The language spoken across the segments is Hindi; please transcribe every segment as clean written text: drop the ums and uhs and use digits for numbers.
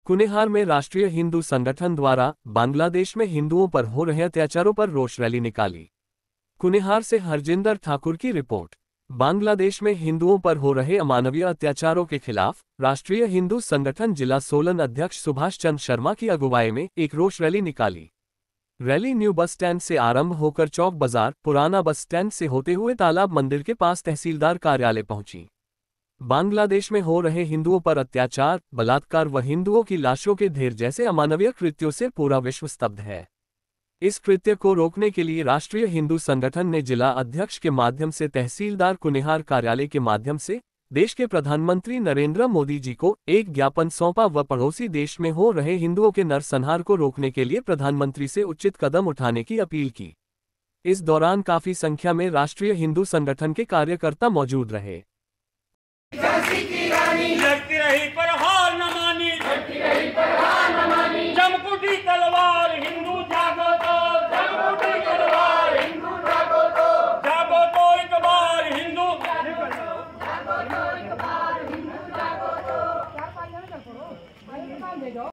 कुनिहार में राष्ट्रीय हिंदू संगठन द्वारा बांग्लादेश में हिंदुओं पर हो रहे अत्याचारों पर रोष रैली निकाली। कुनिहार से हरजिंदर ठाकुर की रिपोर्ट। बांग्लादेश में हिंदुओं पर हो रहे अमानवीय अत्याचारों के खिलाफ राष्ट्रीय हिंदू संगठन जिला सोलन अध्यक्ष सुभाष चंद्र शर्मा की अगुवाई में एक रोष रैली निकाली। रैली न्यू बस स्टैंड से आरंभ होकर चौक बाजार, पुराना बस स्टैंड से होते हुए तालाब मंदिर के पास तहसीलदार कार्यालय पहुंची। बांग्लादेश में हो रहे हिंदुओं पर अत्याचार, बलात्कार व हिंदुओं की लाशों के ढेर जैसे अमानवीय कृत्यों से पूरा विश्व स्तब्ध है। इस कृत्य को रोकने के लिए राष्ट्रीय हिंदू संगठन ने जिला अध्यक्ष के माध्यम से तहसीलदार कुनिहार कार्यालय के माध्यम से देश के प्रधानमंत्री नरेंद्र मोदी जी को एक ज्ञापन सौंपा व पड़ोसी देश में हो रहे हिंदुओं के नरसंहार को रोकने के लिए प्रधानमंत्री से उचित कदम उठाने की अपील की। इस दौरान काफी संख्या में राष्ट्रीय हिंदू संगठन के कार्यकर्ता मौजूद रहे। झांसी की रानी लड़ती रही पर हार न मानी, लड़ती रही पर हार न मानी। चमकुटी तलवार हिंदू जागो तो, चमकुटी तलवार हिंदू जागो तो एक बार हिंदू जागो तो एक बार हिंदू जागो तो।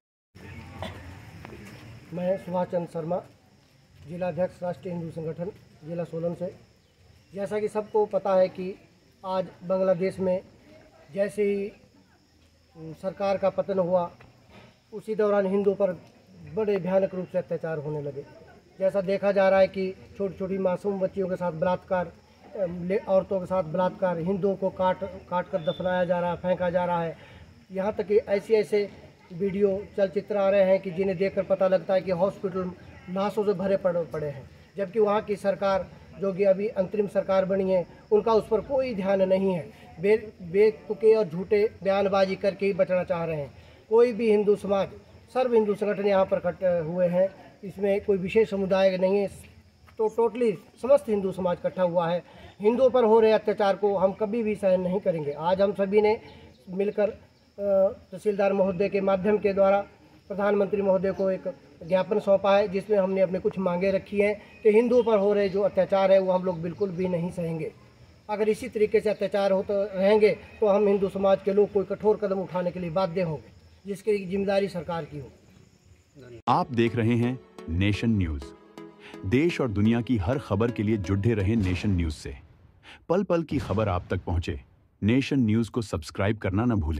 मैं सुभाष चंद्र शर्मा, जिला अध्यक्ष राष्ट्रीय हिंदू संगठन जिला सोलन से। जैसा कि सबको पता है कि आज बांग्लादेश में जैसे ही सरकार का पतन हुआ उसी दौरान हिंदुओं पर बड़े भयानक रूप से अत्याचार होने लगे। जैसा देखा जा रहा है कि छोटी छोटी मासूम बच्चियों के साथ बलात्कार, औरतों के साथ बलात्कार, हिंदुओं को काट कर दफनाया जा रहा है, फेंका जा रहा है। यहाँ तक कि ऐसे वीडियो चलचित्र आ रहे हैं कि जिन्हें देखकर पता लगता है कि हॉस्पिटल लाशों से भरे पड़े हैं, जबकि वहाँ की सरकार जो कि अभी अंतरिम सरकार बनी है उनका उस पर कोई ध्यान नहीं है। बेतुके और झूठे बयानबाजी करके ही बचना चाह रहे हैं। कोई भी हिंदू समाज, सर्व हिंदू संगठन यहाँ पर इकट्ठे हुए हैं, इसमें कोई विशेष समुदाय नहीं है, तो टोटली समस्त हिंदू समाज इकट्ठा हुआ है। हिंदुओं पर हो रहे अत्याचार को हम कभी भी सहन नहीं करेंगे। आज हम सभी ने मिलकर तहसीलदार महोदय के माध्यम के द्वारा प्रधानमंत्री महोदय को एक ज्ञापन सौंपा है, जिसमें हमने अपने कुछ मांगे रखी हैं कि हिंदुओं पर हो रहे जो अत्याचार है वो हम लोग बिल्कुल भी नहीं सहेंगे। अगर इसी तरीके से अत्याचार होते रहेंगे तो हम हिंदू समाज के लोग कोई कठोर कदम उठाने के लिए बाध्य होंगे, जिसकी जिम्मेदारी सरकार की होगी। आप देख रहे हैं नेशन न्यूज। देश और दुनिया की हर खबर के लिए जुड़े रहे नेशन न्यूज से। पल पल की खबर आप तक पहुंचे, नेशन न्यूज को सब्सक्राइब करना न भूलें।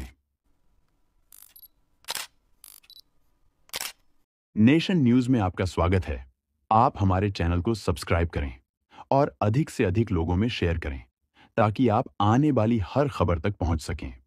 नेशन न्यूज में आपका स्वागत है। आप हमारे चैनल को सब्सक्राइब करें और अधिक से अधिक लोगों में शेयर करें ताकि आप आने वाली हर खबर तक पहुंच सकें।